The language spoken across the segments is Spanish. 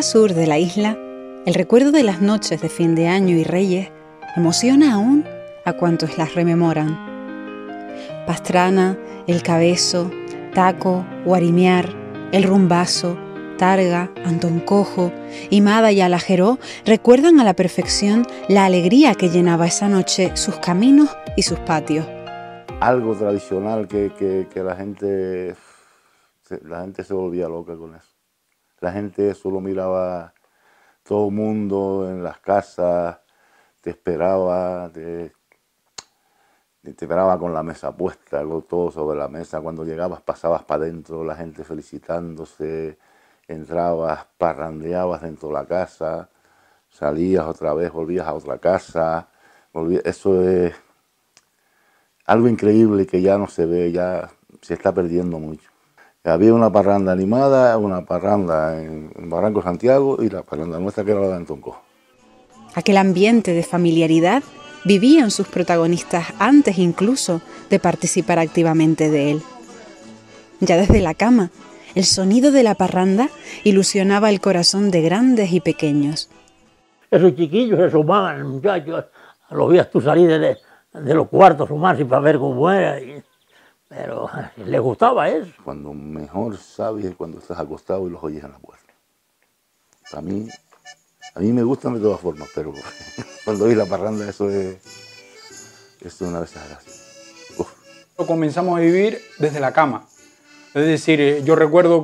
sur de la isla, el recuerdo de las noches de fin de año y Reyes emociona aún a cuantos las rememoran. Pastrana, El Cabezo, Taco, Guarimiar, El Rumbazo, Targa, Antón Cojo, Imada y Alajeró recuerdan a la perfección la alegría que llenaba esa noche sus caminos y sus patios. Algo tradicional que la gente se volvía loca con eso. La gente solo miraba, todo el mundo en las casas, te esperaba con la mesa puesta, todo sobre la mesa. Cuando llegabas pasabas para adentro, la gente felicitándose, entrabas, parrandeabas dentro de la casa, salías otra vez, volvías a otra casa. Eso es algo increíble que ya no se ve, ya se está perdiendo mucho. Había una parranda animada, una parranda en Barranco Santiago y la parranda nuestra que era la de Antón Cojo. Aquel ambiente de familiaridad vivían sus protagonistas antes incluso de participar activamente de él. Ya desde la cama, el sonido de la parranda ilusionaba el corazón de grandes y pequeños. Esos chiquillos se sumaban, muchachos, los veías tú salir de los cuartos, sumarse para ver cómo era. Pero les gustaba eso. Cuando mejor sabes es cuando estás acostado y los oyes en la puerta. A mí me gustan de todas formas, pero cuando oís la parranda eso es una de esas gracias. Comenzamos a vivir desde la cama. Es decir, yo recuerdo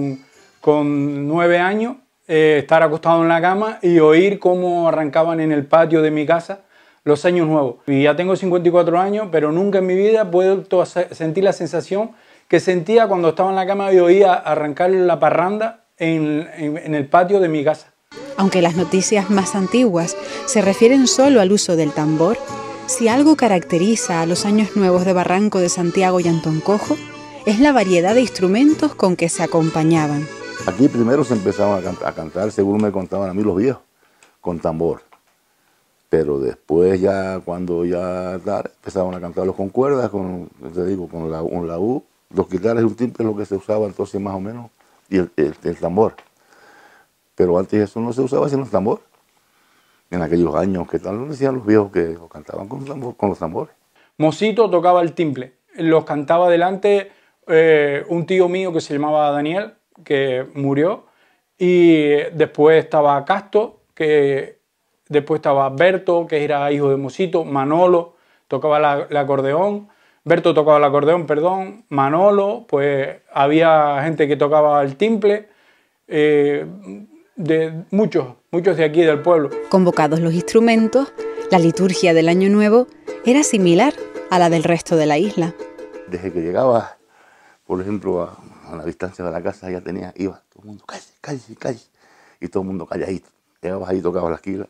con 9 años estar acostado en la cama y oír cómo arrancaban en el patio de mi casa los años nuevos. Y ya tengo 54 años, pero nunca en mi vida he vuelto a sentir la sensación que sentía cuando estaba en la cama y oía arrancar la parranda en el patio de mi casa. Aunque las noticias más antiguas se refieren solo al uso del tambor, si algo caracteriza a los años nuevos de Barranco de Santiago y Antón Cojo, es la variedad de instrumentos con que se acompañaban. Aquí primero se empezaban a cantar, según me contaban a mí los viejos, con tambor. Pero después ya, cuando ya empezaban a cantarlos con cuerdas, con la laúd, los guitarras y un timbre es lo que se usaba entonces más o menos, y el tambor. Pero antes eso no se usaba sino el tambor. En aquellos años, que tal, decían los viejos que lo cantaban con los tambores. Mosito tocaba el timple, los cantaba delante un tío mío que se llamaba Daniel, que murió, y después estaba Casto, después estaba Berto, que era hijo de Mosito, Manolo tocaba el acordeón, Berto tocaba el acordeón, perdón, Manolo, pues había gente que tocaba el timple, de muchos de aquí del pueblo. Convocados los instrumentos, la liturgia del Año Nuevo era similar a la del resto de la isla. Desde que llegabas, por ejemplo, a la distancia de la casa, ya iba todo el mundo, cállese, y todo el mundo calladito. Llegabas ahí, tocabas la esquila.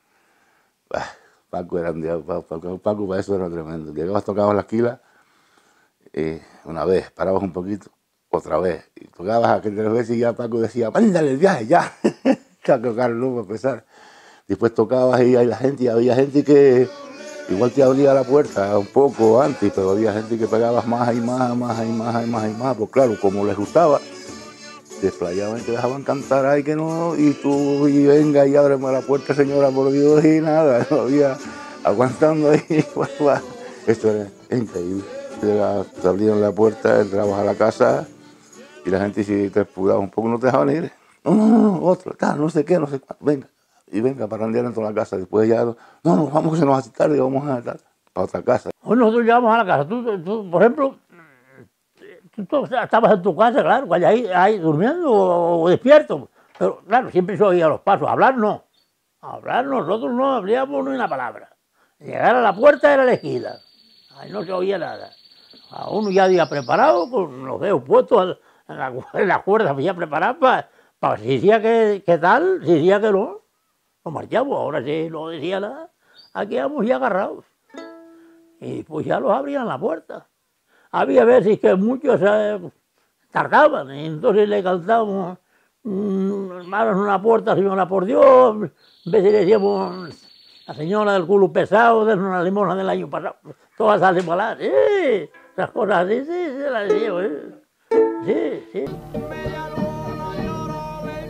Paco para eso era tremendo. Llegabas, tocabas la esquila, una vez, parabas un poquito, otra vez, y tocabas aquel 3 veces y ya Paco decía, mándale el viaje ya, a tocarlo para empezar. Después tocabas y había gente que igual te abría la puerta un poco antes, pero había gente que pegabas más y más, pues claro, como les gustaba, desplayaban y te dejaban cantar, ay que no, y tú, y venga y ábreme la puerta señora, por Dios, y nada, no había aguantando ahí, esto era increíble. Te abrían la puerta, entrabas a la casa y la gente si te espudaba un poco no te dejaban ir. No, otro, tal, no sé qué, no sé cuánto, venga. Y venga, para randear en toda la casa. Después ya, no, vamos que se nos hace tarde, vamos a estar para otra casa. Hoy nosotros llegamos a la casa. Tú, por ejemplo, tú estabas en tu casa, claro, ahí durmiendo o despierto. Pero claro, siempre se oía los pasos. Hablar no. Hablar nosotros no habríamos ni una palabra. Llegar a la puerta era la esquina. Ahí no se oía nada. A uno ya había preparado, con los dedos puestos en la cuerda, había preparado para si decía que tal, si decía que no. Nos marchamos, ahora si no decía nada, aquí íbamos ya agarrados. Y pues ya los abrían la puerta. Había veces que muchos tardaban, y entonces le cantábamos, hermanos, una puerta, señora, por Dios. A veces le decíamos, la señora del culo pesado, denos una limosna del año pasado. Todas esas palabras, sí, esas cosas así, sí, se las decíamos, sí.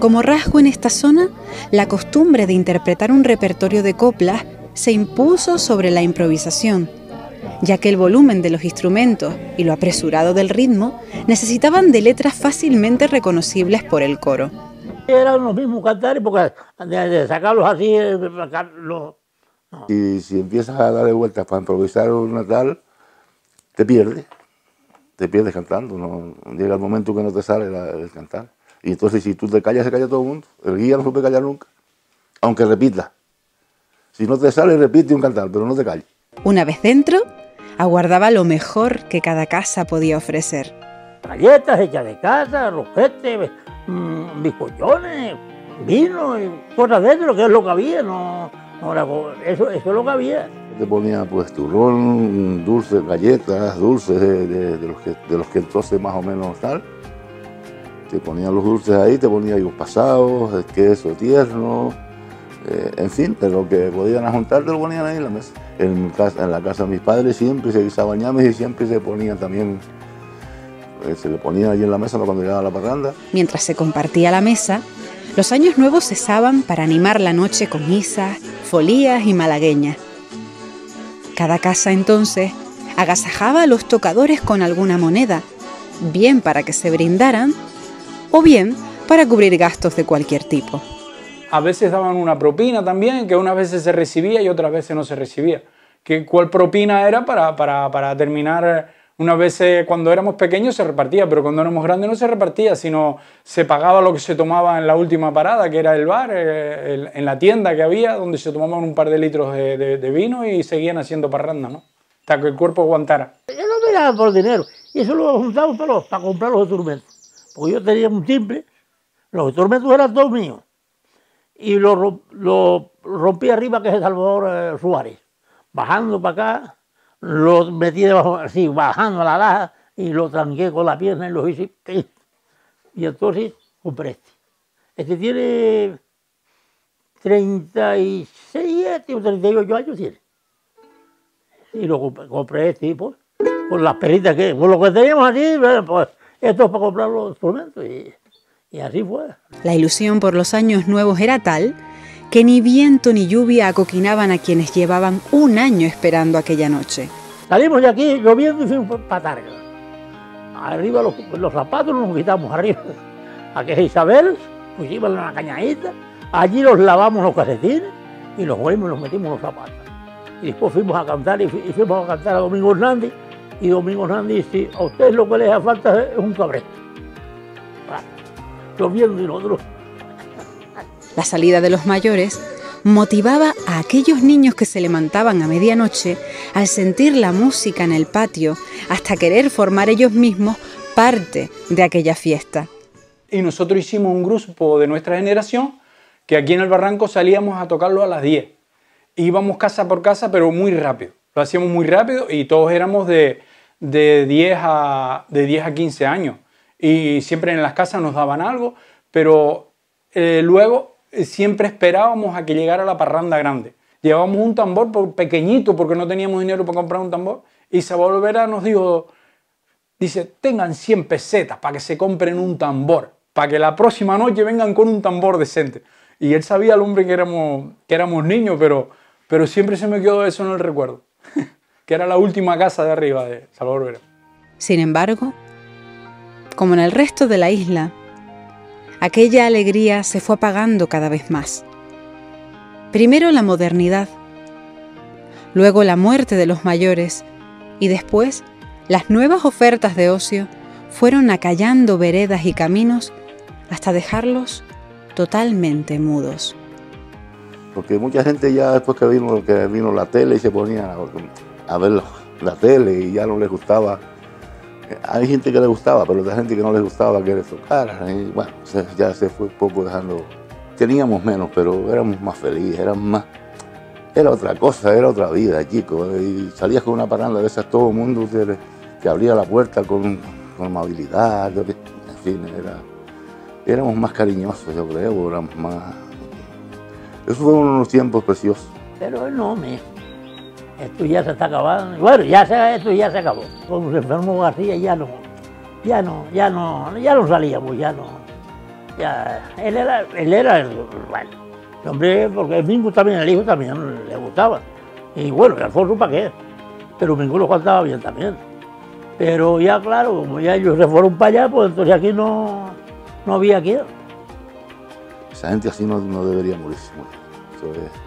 Como rasgo en esta zona, la costumbre de interpretar un repertorio de coplas se impuso sobre la improvisación, ya que el volumen de los instrumentos y lo apresurado del ritmo necesitaban de letras fácilmente reconocibles por el coro. Eran los mismos cantares, porque de sacarlos así, sacarlos... No. Y si empiezas a darle vueltas para improvisar una tal, te pierdes cantando. ¿No? Llega el momento que no te sale el cantar. Y entonces si tú te callas, se calla todo el mundo. El guía no se puede callar nunca, aunque repita. Si no te sale, repite un cantar, pero no te calles. Una vez dentro, aguardaba lo mejor que cada casa podía ofrecer. Galletas hechas de casa, roquetes, bizcochones, vino y cosas de eso, lo que es lo que había, eso es lo que había. Te ponía pues turrón, dulces, galletas, dulces de los que entonces más o menos tal. Te ponían los dulces ahí, te ponían higos pasados, el queso tierno, en fin, de lo que podían juntar te lo ponían ahí en la mesa. En la casa de mis padres siempre se guisaban ñames y siempre se ponían también, se le ponían allí en la mesa cuando llegaba la parranda. Mientras se compartía la mesa, los años nuevos cesaban para animar la noche con misas, folías y malagueñas. Cada casa entonces agasajaba a los tocadores con alguna moneda, bien para que se brindaran o bien para cubrir gastos de cualquier tipo. A veces daban una propina también, que unas veces se recibía y otras veces no se recibía. ¿Cuál propina era para terminar? Unas veces cuando éramos pequeños se repartía, pero cuando éramos grandes no se repartía, sino se pagaba lo que se tomaba en la última parada, que era el bar, en la tienda que había, donde se tomaban un par de litros de vino y seguían haciendo parranda, ¿no? Hasta que el cuerpo aguantara. Yo no me daba por dinero, y eso lo juntamos para comprar los instrumentos. Porque yo tenía un timbre, los instrumentos eran todos míos. Y lo rompí arriba, que es Salvador Suárez. Bajando para acá, lo metí debajo, así, bajando a la laja, y lo tranqué con la pierna y lo hice. Y entonces compré este. Este tiene 36 o 38 años tiene. Y lo compré este, pues, con las peritas que, con lo que teníamos aquí, pues, esto es para comprar los instrumentos. Y así fue. La ilusión por los años nuevos era tal que ni viento ni lluvia acoquinaban a quienes llevaban un año esperando aquella noche. Salimos de aquí lloviendo y fuimos para Targa. Arriba los zapatos nos quitamos arriba. Aquí es Isabel, pusimos una cañadita, allí los lavamos los calcetines y los volvimos y los metimos en los zapatos. Y después fuimos a cantar y fuimos a cantar a Domingo Hernández. Y Domingo Hernández dice, a ustedes lo que les hace falta es un cabresto. Lloviendo y nosotros. La salida de los mayores motivaba a aquellos niños que se levantaban a medianoche al sentir la música en el patio hasta querer formar ellos mismos parte de aquella fiesta. Y nosotros hicimos un grupo de nuestra generación que aquí en el Barranco salíamos a tocarlo a las 10. Íbamos casa por casa, pero muy rápido. Lo hacíamos muy rápido y todos éramos de 10 a 15 años. Y siempre en las casas nos daban algo, pero luego siempre esperábamos a que llegara la parranda grande. Llevábamos un tambor pequeñito porque no teníamos dinero para comprar un tambor. Y Salvador Vera nos dice, tengan 100 pesetas para que se compren un tambor, para que la próxima noche vengan con un tambor decente. Y él sabía, el hombre, que éramos niños, pero siempre se me quedó eso en el recuerdo, que era la última casa de arriba de Salvador Vera. Sin embargo, como en el resto de la isla, aquella alegría se fue apagando cada vez más. Primero la modernidad, luego la muerte de los mayores y después las nuevas ofertas de ocio fueron acallando veredas y caminos hasta dejarlos totalmente mudos. Porque mucha gente ya después que vino la tele y se ponía a ver la tele y ya no les gustaba. Hay gente que le gustaba, pero hay gente que no les gustaba que les tocara. Y bueno, ya se fue poco dejando. Teníamos menos, pero éramos más felices, era otra cosa, era otra vida, chicos. Y salías con una parranda de esas, todo el mundo te abría la puerta con amabilidad. En fin, éramos más cariñosos, yo creo, éramos más... Esos fueron unos tiempos preciosos. Pero no, esto ya se está acabando. Bueno, esto ya se acabó. Cuando se enfermó García ya no salíamos, Ya, él era el, bueno, el hombre, porque el Mingo también, el hijo también le gustaba. Y bueno, y Alfonso para qué, pero Mingo lo cantaba bien también. Pero ya claro, como ya ellos se fueron para allá, pues entonces aquí no había quien. Esa gente así no debería morirse. Eso es